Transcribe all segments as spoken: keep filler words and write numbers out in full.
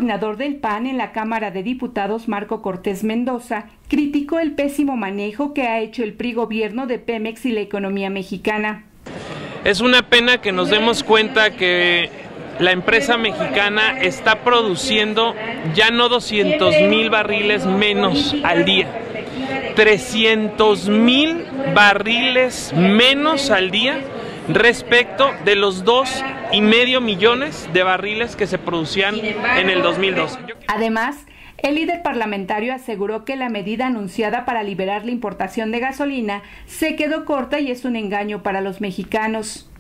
coordinador del P A N en la Cámara de Diputados, Marco Cortés Mendoza, criticó el pésimo manejo que ha hecho el P R I gobierno de Pemex y la economía mexicana. Es una pena que nos demos cuenta que la empresa mexicana está produciendo ya no doscientos mil barriles menos al día, trescientos mil barriles menos al día respecto de los dos y medio millones de barriles que se producían en el dos mil doce. Además, el líder parlamentario aseguró que la medida anunciada para liberar la importación de gasolina se quedó corta y es un engaño para los mexicanos.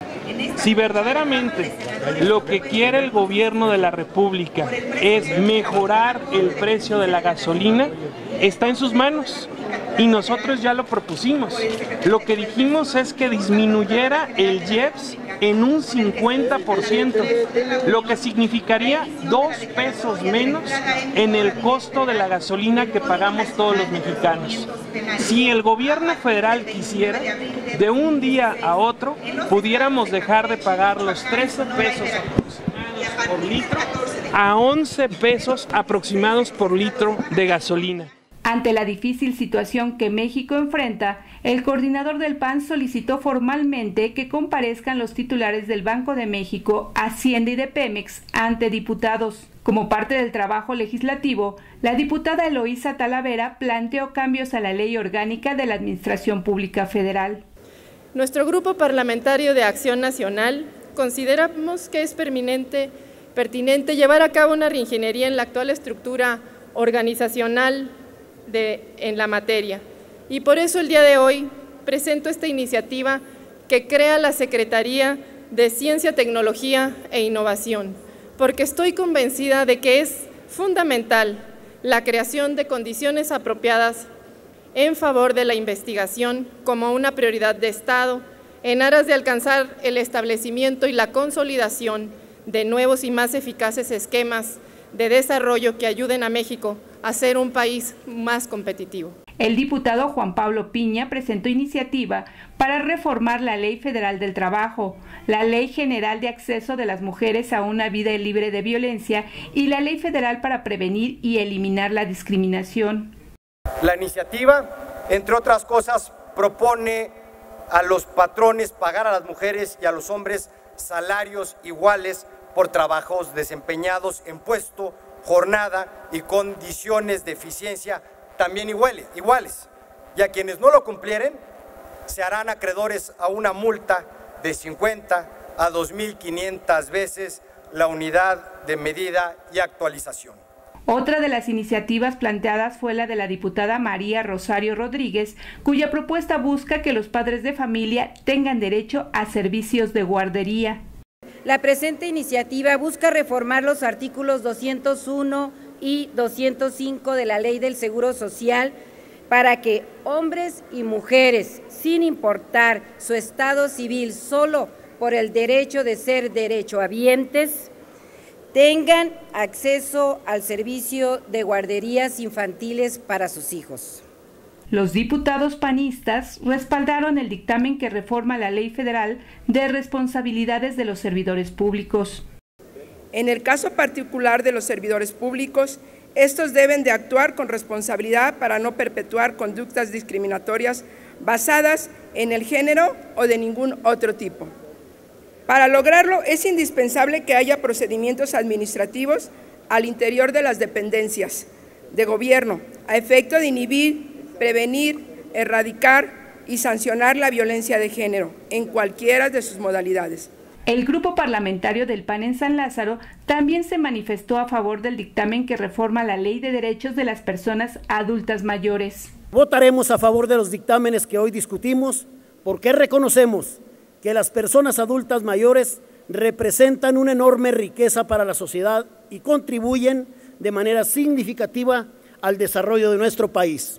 Si verdaderamente lo que quiere el gobierno de la República es mejorar el precio de la gasolina, está en sus manos y nosotros ya lo propusimos. Lo que dijimos es que disminuyera el I E P S en un cincuenta por ciento, lo que significaría dos pesos menos en el costo de la gasolina que pagamos todos los mexicanos. Si el gobierno federal quisiera, de un día a otro, pudiéramos dejar de pagar los trece pesos aproximados por litro a once pesos aproximados por litro de gasolina. Ante la difícil situación que México enfrenta, el coordinador del P A N solicitó formalmente que comparezcan los titulares del Banco de México, Hacienda y de Pemex ante diputados. Como parte del trabajo legislativo, la diputada Eloísa Talavera planteó cambios a la Ley Orgánica de la Administración Pública Federal. Nuestro grupo parlamentario de Acción Nacional consideramos que es pertinente, pertinente llevar a cabo una reingeniería en la actual estructura organizacional De, en la materia, y por eso el día de hoy presento esta iniciativa que crea la Secretaría de Ciencia, Tecnología e Innovación, porque estoy convencida de que es fundamental la creación de condiciones apropiadas en favor de la investigación como una prioridad de Estado, en aras de alcanzar el establecimiento y la consolidación de nuevos y más eficaces esquemas de desarrollo que ayuden a México a ser un país más competitivo. El diputado Juan Pablo Piña presentó iniciativa para reformar la Ley Federal del Trabajo, la Ley General de Acceso de las Mujeres a una Vida Libre de Violencia y la Ley Federal para prevenir y eliminar la discriminación. La iniciativa, entre otras cosas, propone a los patrones pagar a las mujeres y a los hombres salarios iguales por trabajos desempeñados en puesto, jornada y condiciones de eficiencia también iguales, iguales. Y a quienes no lo cumplieren, se harán acreedores a una multa de cincuenta a dos mil quinientas veces la unidad de medida y actualización. Otra de las iniciativas planteadas fue la de la diputada María Rosario Rodríguez, cuya propuesta busca que los padres de familia tengan derecho a servicios de guardería. La presente iniciativa busca reformar los artículos doscientos uno y doscientos cinco de la Ley del Seguro Social para que hombres y mujeres, sin importar su estado civil, solo por el derecho de ser derechohabientes, tengan acceso al servicio de guarderías infantiles para sus hijos. Los diputados panistas respaldaron el dictamen que reforma la Ley Federal de Responsabilidades de los Servidores Públicos. En el caso particular de los servidores públicos, estos deben de actuar con responsabilidad para no perpetuar conductas discriminatorias basadas en el género o de ningún otro tipo. Para lograrlo es indispensable que haya procedimientos administrativos al interior de las dependencias de gobierno a efecto de inhibir, prevenir, erradicar y sancionar la violencia de género en cualquiera de sus modalidades. El grupo parlamentario del P A N en San Lázaro también se manifestó a favor del dictamen que reforma la Ley de Derechos de las Personas Adultas Mayores. Votaremos a favor de los dictámenes que hoy discutimos porque reconocemos que las personas adultas mayores representan una enorme riqueza para la sociedad y contribuyen de manera significativa al desarrollo de nuestro país.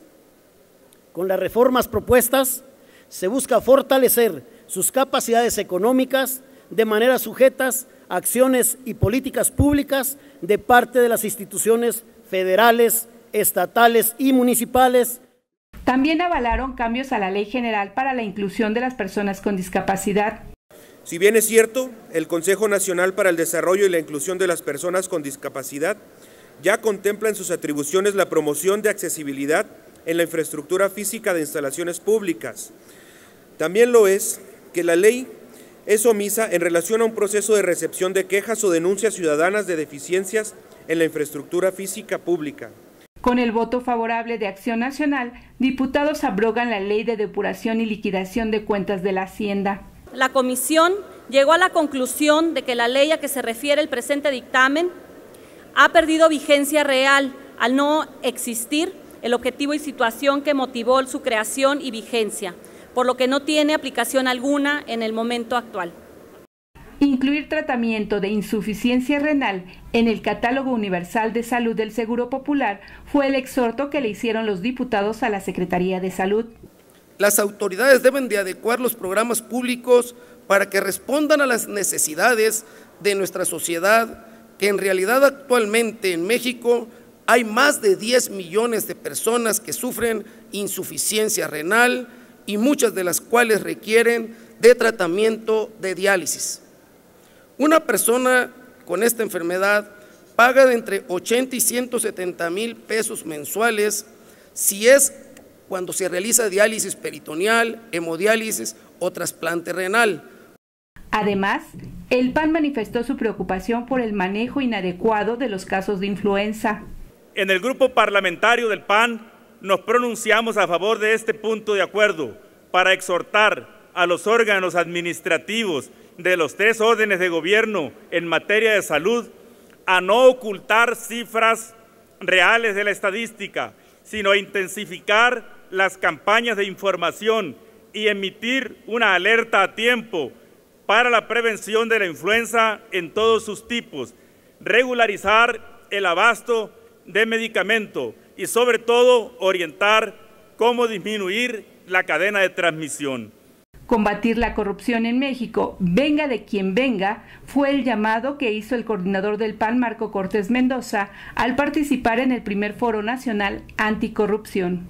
Con las reformas propuestas se busca fortalecer sus capacidades económicas de manera sujetas a acciones y políticas públicas de parte de las instituciones federales, estatales y municipales. También avalaron cambios a la Ley General para la Inclusión de las Personas con Discapacidad. Si bien es cierto, el Consejo Nacional para el Desarrollo y la Inclusión de las Personas con Discapacidad ya contempla en sus atribuciones la promoción de accesibilidad en la infraestructura física de instalaciones públicas. También lo es que la ley es omisa en relación a un proceso de recepción de quejas o denuncias ciudadanas de deficiencias en la infraestructura física pública. Con el voto favorable de Acción Nacional, diputados abrogan la Ley de Depuración y Liquidación de Cuentas de la Hacienda. La comisión llegó a la conclusión de que la ley a que se refiere el presente dictamen ha perdido vigencia real al no existir el objetivo y situación que motivó su creación y vigencia, por lo que no tiene aplicación alguna en el momento actual. Incluir tratamiento de insuficiencia renal en el Catálogo Universal de Salud del Seguro Popular fue el exhorto que le hicieron los diputados a la Secretaría de Salud. Las autoridades deben de adecuar los programas públicos para que respondan a las necesidades de nuestra sociedad, que en realidad actualmente en México hay más de diez millones de personas que sufren insuficiencia renal y muchas de las cuales requieren de tratamiento de diálisis. Una persona con esta enfermedad paga de entre ochenta y ciento setenta mil pesos mensuales si es cuando se realiza diálisis peritoneal, hemodiálisis o trasplante renal. Además, el P A N manifestó su preocupación por el manejo inadecuado de los casos de influenza. En el grupo parlamentario del P A N nos pronunciamos a favor de este punto de acuerdo para exhortar a los órganos administrativos de los tres órdenes de gobierno en materia de salud a no ocultar cifras reales de la estadística, sino a intensificar las campañas de información y emitir una alerta a tiempo para la prevención de la influenza en todos sus tipos, regularizar el abasto de medicamento y sobre todo orientar cómo disminuir la cadena de transmisión. Combatir la corrupción en México, venga de quien venga, fue el llamado que hizo el coordinador del P A N, Marco Cortés Mendoza, al participar en el primer Foro Nacional Anticorrupción.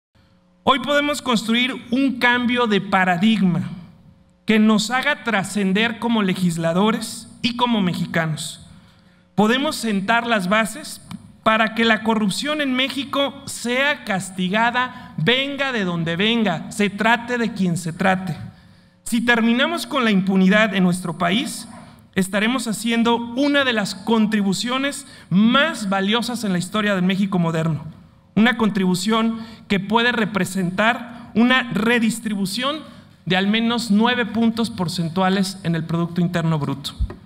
Hoy podemos construir un cambio de paradigma que nos haga trascender como legisladores y como mexicanos. Podemos sentar las bases para que la corrupción en México sea castigada, venga de donde venga, se trate de quien se trate. Si terminamos con la impunidad en nuestro país, estaremos haciendo una de las contribuciones más valiosas en la historia del México moderno. Una contribución que puede representar una redistribución de al menos nueve puntos porcentuales en el Producto Interno Bruto.